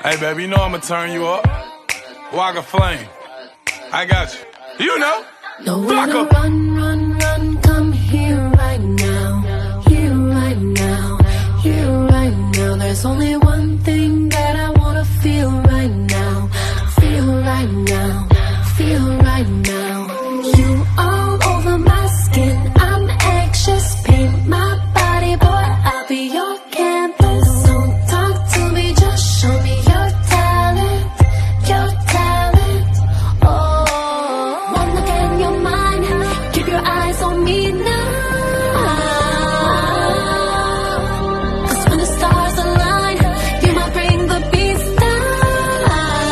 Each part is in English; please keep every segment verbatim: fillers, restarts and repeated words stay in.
Hey, baby, you know I'ma turn you up. Walk a flame. I got you. You know. Nowhere to run, run, run. Come here right now. Here right now. Here right now. There's only one thing that I wanna feel right now. Feel right now. Feel right now. You all over my skin. I'm anxious. Paint my body, boy. I'll be your canvas. Don't talk to me, just show me your talent. Your talent. Oh, one look in your mind. Keep your eyes on me now. Cause when the stars align, you might bring the beast down.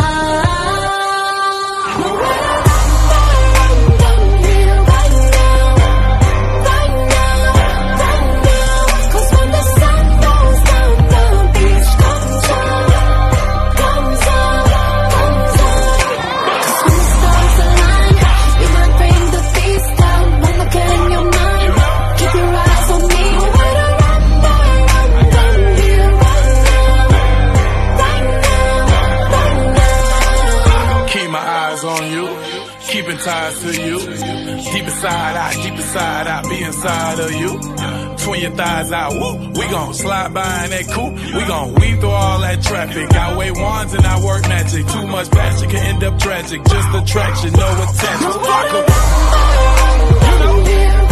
Nowhere to run, run, here right now. Right now, right now. Cause when the sun goes down, the beach comes up. Comes up, comes up. Cause when the stars align, you might bring the beast down. One look in your mind, keep your eyes on me. Nowhere to run, run, run, here right now. Right now, right now. Keep my eyes on you. Keeping ties to you. Deep inside, I, deep inside, I be inside of you. Twin your thighs out, woo. We gon' slide by in that coupe. We gon' weave through all that traffic. I wave wands and I work magic. Too much passion can end up tragic. Just attraction, no attention. Fuck 'em. Here